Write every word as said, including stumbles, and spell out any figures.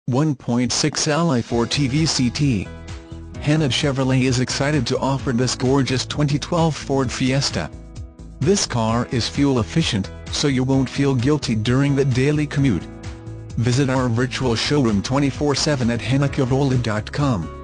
one point six L I four Ti V C T. Henna Chevrolet is excited to offer this gorgeous twenty twelve Ford Fiesta. This car is fuel efficient, so you won't feel guilty during the daily commute. Visit our virtual showroom twenty-four seven at henna chevrolet dot com.